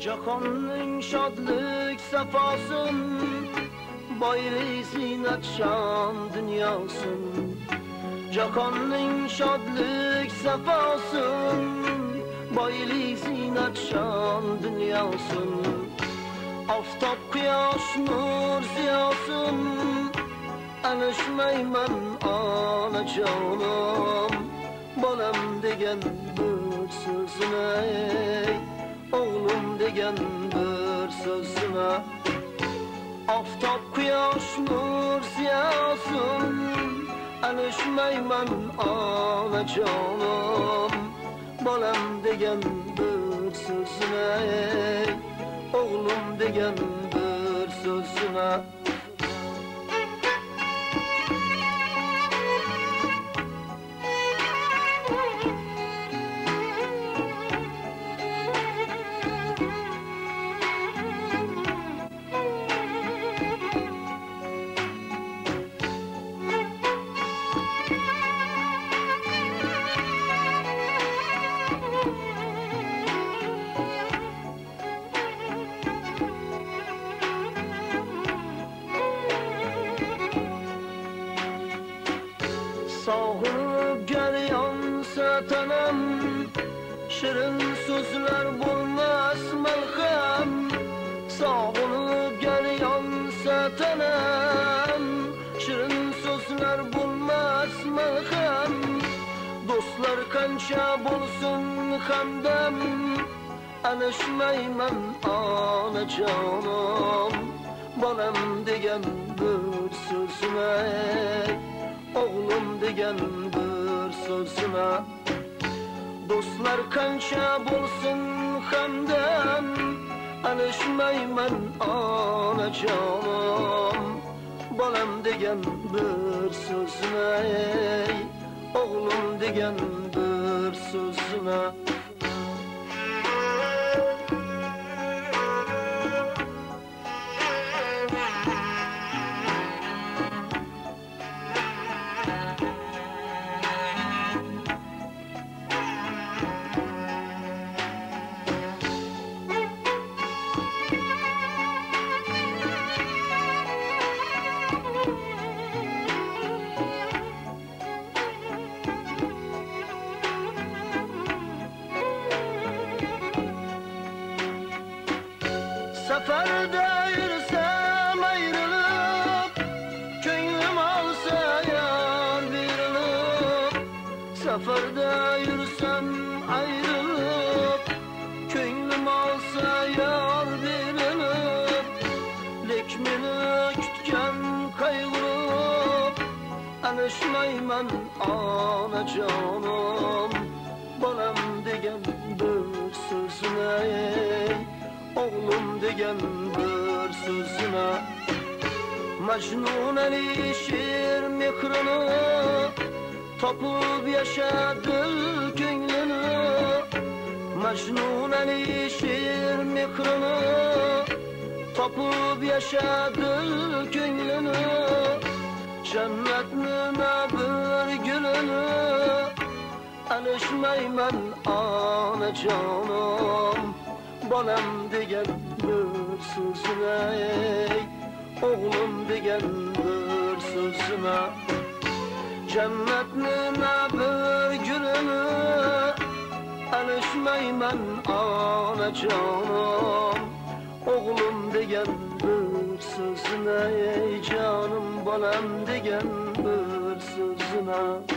Jahonning shodlik safosin, boylik zinat shon dunyosin. Jahonning shodlik safosin, boylik zinat shon dunyosin. Oftob quyosh nur ziyosin, alishmayman onajonim. Bolam degan bir so'zini, o'g'lim degan bir so'zini. Oftob quyosh nur ziyosin, alishmayman onajonim. Bolam degan bir so'zini, o'g'lim degan bir so'zini. Sog'inib galyonsa tanam, shirin so'zlar bo'lmas malham. Sog'inib galyonsa tanam, shirin so'zlar bo'lmas malham. Do'stlar qancha bo'lsin hamdam, alishmayman onajonim. Bolam degan bir so'zini, o'g'lim degan bir so'zini. Do'stlar qancha bo'lsin hamdam, alishmayman onajonim. Bolam degan bir so'zini, o'g'lim degan bir so'zini. Safarda yursam ayrılıp, ko'nglim olsa yor berilib. Safarda yursam ayrılıp, ko'nglim olsa yor berilib. Lek meni kutgan qayg'urib, alishmayman onajonim. Bolam degan bir so'zini, o'g'lim degan bir so'zini. Majnunali she'r mehrini, topib yashadi ko'nglini. Majnunali she'r mehrini, topib yashadi ko'nglini. Jannatni bir gulini, alishmayman onajonim. Bolam degan bir so'zini, o'g'lim degan bir so'zini. Jannatni bir gulini, alishmayman onajonim. O'g'lim degan bir so'zini, jonim bolam degan bir so'zini.